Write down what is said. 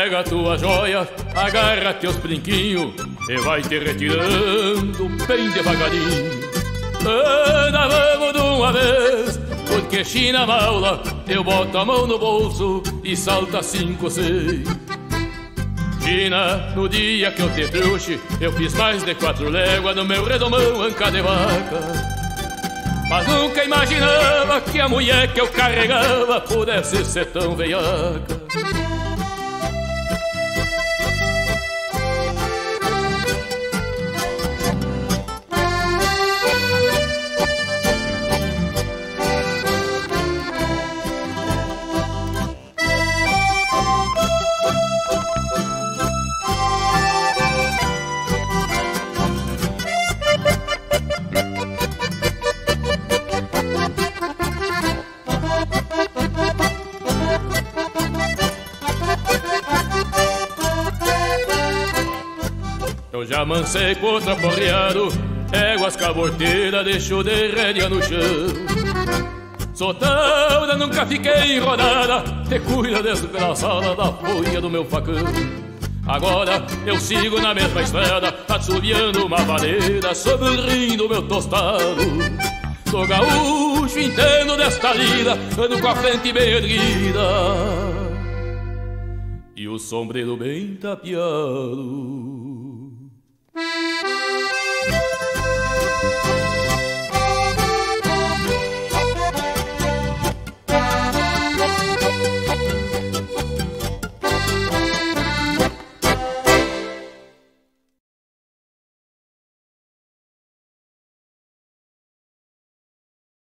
Pega tua joia, agarra teus brinquinhos e vai te retirando bem devagarinho. Anda, vamos de uma vez, porque China maula, eu boto a mão no bolso e salta 5, 6. China, no dia que eu te trouxe, eu fiz mais de 4 léguas no meu redomão anca de vaca. Mas nunca imaginava que a mulher que eu carregava pudesse ser tão veiaca. Eu já mancei contra porreado, éguas caborteiras deixou de rédea no chão. Soltada, nunca fiquei enrodada, te cuida desgraçada da folha do meu facão. Agora eu sigo na mesma estrada, assobiando uma vaneira sobre o rim do meu tostado. Sou gaúcho, entendo desta lida, ando com a frente bem erguida e o sombreiro bem tapeado.